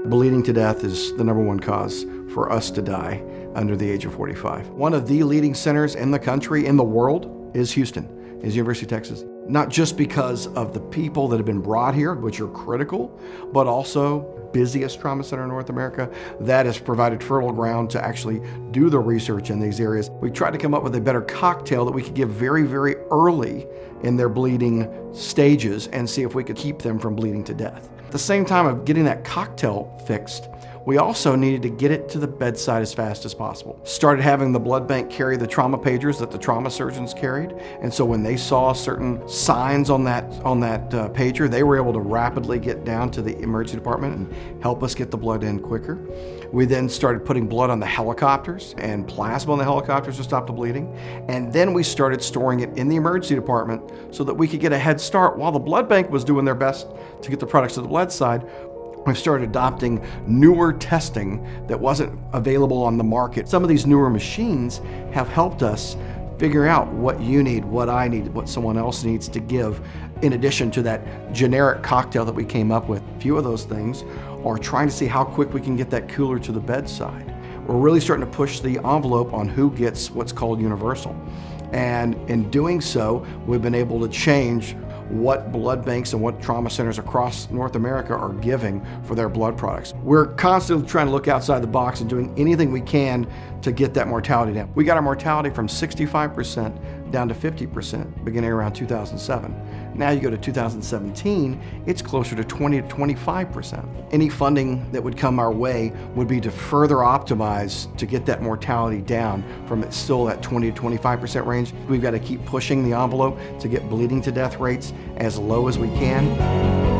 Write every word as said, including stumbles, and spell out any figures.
Bleeding to death is the number one cause for us to die under the age of forty-five. One of the leading centers in the country, in the world, is Houston, is University of Texas. Not just because of the people that have been brought here, which are critical, but also busiest trauma center in North America that has provided fertile ground to actually do the research in these areas. We tried to come up with a better cocktail that we could give very, very early in their bleeding stages and see if we could keep them from bleeding to death. At the same time of getting that cocktail fixed, we also needed to get it to the bedside as fast as possible. Started having the blood bank carry the trauma pagers that the trauma surgeons carried, and so when they saw certain signs on that on that uh, pager, they were able to rapidly get down to the emergency department and help us get the blood in quicker. We then started putting blood on the helicopters and plasma on the helicopters to stop the bleeding, and then we started storing it in the emergency department so that we could get a head start while the blood bank was doing their best to get the products to the bedside. We've started adopting newer testing that wasn't available on the market. Some of these newer machines have helped us figure out what you need, what I need, what someone else needs to give, in addition to that generic cocktail that we came up with. A few of those things are trying to see how quick we can get that cooler to the bedside. We're really starting to push the envelope on who gets what's called universal. And in doing so, we've been able to change what blood banks and what trauma centers across North America are giving for their blood products. We're constantly trying to look outside the box and doing anything we can to get that mortality down. We got our mortality from sixty-five percent down to fifty percent beginning around two thousand seven. Now you go to two thousand seventeen, it's closer to twenty to twenty-five percent. Any funding that would come our way would be to further optimize to get that mortality down from it's still that twenty to twenty-five percent range. We've got to keep pushing the envelope to get bleeding to death rates as low as we can.